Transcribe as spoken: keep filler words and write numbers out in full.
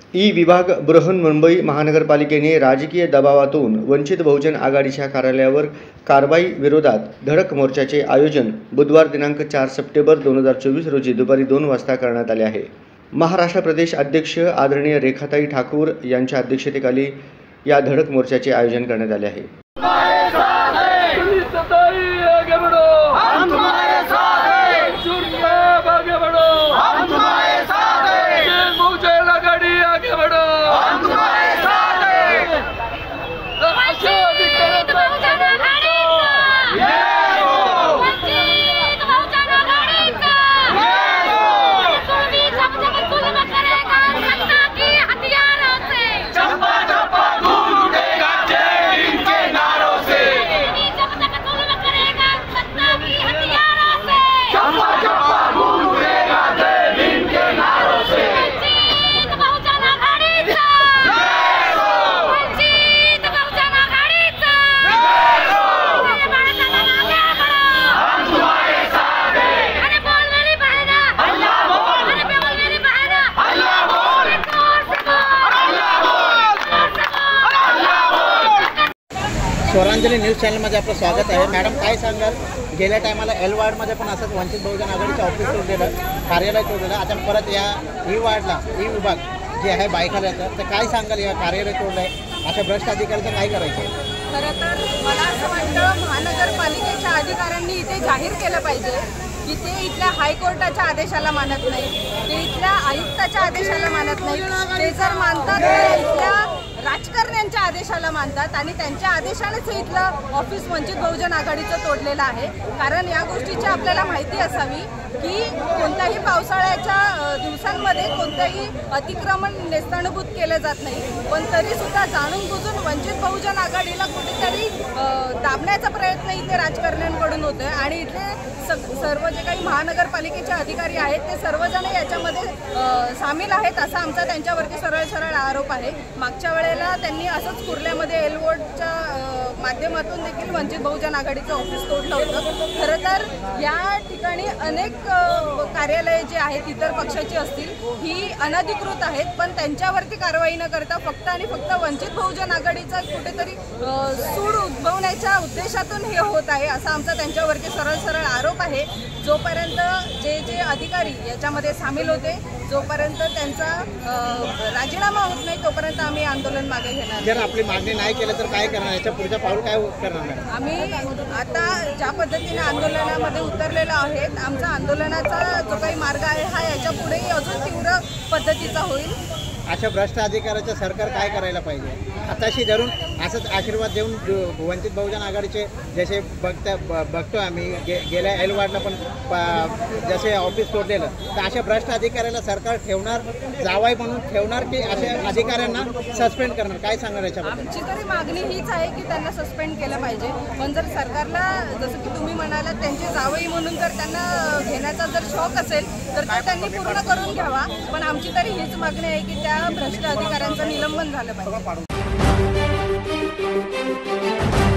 E विभाग बृहन्मुंबई महानगरपालिकेने राजकीय दबावातून वंचित बहुजन आघाडीच्या कार्यालयावर कारवाई विरोधात धडक मोर्चाचे आयोजन बुधवार दिनांक चार सप्टेंबर दोन हजार चोवीस रोजी दुपारी दोन वाजता करण्यात आले आहे। महाराष्ट्र प्रदेश अध्यक्ष आदरणीय रेखाताई ठाकूर यांच्या अध्यक्षतेखाली या धडक मोर्चाचे आयोजन करण्यात आले आहे। स्वरांजली न्यूज चॅनलमध्ये आपलं स्वागत आहे। मॅडम, काय सांगाल, गेल्या टायमाला एल वार्डमध्ये पण असंच वंचित बहुजन आघाडीचं ऑफिस तोडलेलं, कार्यालय तोडलेलं, आता परत या ई वार्डला ई विभाग जे आहे बायखाल्याचं, तर काय सांगाल, या कार्यालय तोडलं आहे, अशा भ्रष्ट अधिकाऱ्याचं काय करायचं आहे? खरं तर मला असं वाटतं महानगरपालिकेच्या अधिकाऱ्यांनी इथे जाहीर केलं पाहिजे की ते इथल्या हायकोर्टाच्या आदेशाला मानत नाही, ते इथल्या आयुक्ताच्या आदेशाला मानत नाही, ते जर मानतात तर इथल्या राजकारण्यांच्या आदेशाला मानतात आणि त्यांच्या आदेशानेच इथलं ऑफिस वंचित बहुजन आघाडीचं तोडलेलं आहे। कारण या गोष्टीची आपल्याला माहिती असावी की कोणत्याही पावसाळ्याच्या दिवसांमध्ये कोणतंही अतिक्रमण नेस्तणभूत केलं जात नाही, पण तरीसुद्धा जाणून बुजून वंचित बहुजन आघाडीला कुठेतरी दाबण्याचा प्रयत्न इथे राजकारण्यांकडून होतोय आणि इथले सर्व जे काही महानगरपालिकेचे अधिकारी आहेत ते सर्वजण याच्यामध्ये सामील आहेत असा आमचा त्यांच्यावरती सरळ सरळ आरोप आहे। मागच्या वेळेला त्यांनी असंच कुर्ल्यामध्ये एल वॉर्डच्या माध्यमातून देखील वंचित बहुजन आघाडीचं ऑफिस तोडलं होतं। खरं तर या ठिकाणी अनेक कार्यालये जे आहेत इतर पक्षाची असतील ही अनधिकृत आहेत, पण त्यांच्यावरती कारवाई न करता फक्त आणि फक्त वंचित बहुजन आघाडीचा कुठेतरी सूड उद्भवण्याच्या उद्देशातून हे होत आहे असा आमचा त्यांच्यावरती सरळ सरळ आरोप आहे। जोपर्यंत जे जे अधिकारी याच्यामध्ये सामील होते जोपर्यंत त्यांचा राजीनामा होत नाही तोपर्यंत आम्ही आंदोलन मागे घेणार। जर आपली मागणी नाही केलं तर काय करणार, याच्या पुढचं पाऊल काय करणार? आम्ही आता ज्या पद्धतीने आंदोलनामध्ये उतरलेलो आहेत, आमचा आंदोलनाचा जो काही मार्ग आहे हा याच्या पुढेही अजून तीव्र पद्धतीचा होईल। अशा भ्रष्ट अधिकाऱ्याचं सरकार काय करायला पाहिजे? आताशी धरून असंच आशीर्वाद देऊन वंचित बहुजन आघाडीचे जसे बघता बघतो आम्ही गे गेल्या एल वार्डला पण जसे ऑफिस तोडलेलं, तर अशा भ्रष्ट अधिकाऱ्याला सरकार ठेवणार, जावाई म्हणून ठेवणार की अशा अधिकाऱ्यांना सस्पेंड करणार? काय सांगणार याच्याबद्दल? आमची तरी मागणी हीच आहे की त्यांना सस्पेंड केलं पाहिजे, पण जर सरकारला जसं की तुम्ही म्हणालात त्यांचे जावई म्हणून जर त्यांना घेण्याचा जर शौक असेल तर तो त्यांनी पूर्ण करून घ्यावा, पण आमची तरी हीच मागणी आहे की त्या भ्रष्ट अधिकाऱ्यांचं निलंबन झालं पाहिजे।